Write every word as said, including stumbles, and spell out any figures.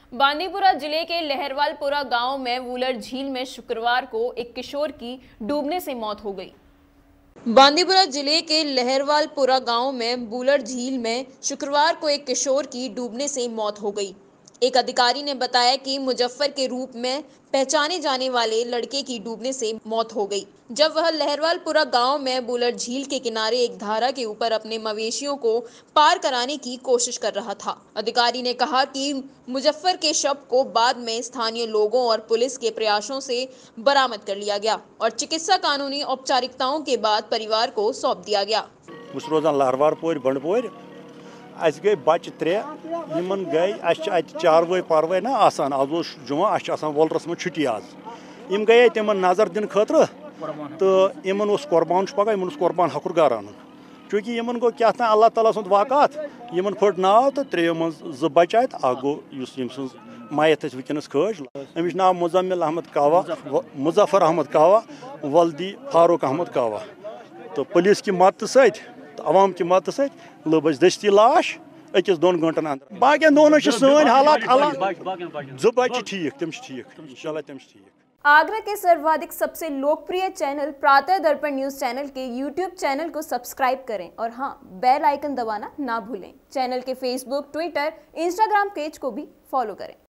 बांदीपुरा जिले के लहरवालपुरा गांव में वूलर झील में शुक्रवार को एक किशोर की डूबने से मौत हो गई। बांदीपुरा जिले के लहरवालपुरा गांव में बूलर झील में शुक्रवार को एक किशोर की डूबने से मौत हो गई। एक अधिकारी ने बताया कि मुजफ्फर के रूप में पहचाने जाने वाले लड़के की डूबने से मौत हो गई, जब वह लहरवालपुरा गांव में बूलर झील के किनारे एक धारा के ऊपर अपने मवेशियों को पार कराने की कोशिश कर रहा था। अधिकारी ने कहा कि मुजफ्फर के शव को बाद में स्थानीय लोगों और पुलिस के प्रयासों से बरामद कर लिया गया और चिकित्सा कानूनी औपचारिकताओं के बाद परिवार को सौंप दिया गया। अस गई बच्चे त्रे यमन गई अत चारवे पारवे ना आसान आज जुमा अस वोलरस में छुट्टी आज यम गए तिमन नजर दिन खतर तो यमन कुर्बान पगह यमन कुर्बान हकुर गर अन चूँकि यमन गो क्या अल्लाह ताला सुंद वाक़ात यमन फट नाव तो त्रेयो मं ज बच्चे अख गो मयत वनस खज अमिश नाव मुजम्मिल अहमद कावा मुजफ्फर अहमद कावा वल्दी फारूक अहमद कावा तो पुलिस की मदद सत अवाम की मदद सत लोब दस्ती लाश अकिस दोन घंटन अंदर बाकी दोनों सन हालात जो बच्चे ठीक तम ठीक इंशाल्लाह तम ठीक। आगरा के सर्वाधिक सबसे लोकप्रिय channel Pratah Darpan news channel के यूट्यूब चैनल को सब्सक्राइब करें और हाँ, बेल आइकन दबाना ना भूलें। चैनल के फेसबुक, ट्विटर, इंस्टाग्राम पेज को भी फॉलो करें।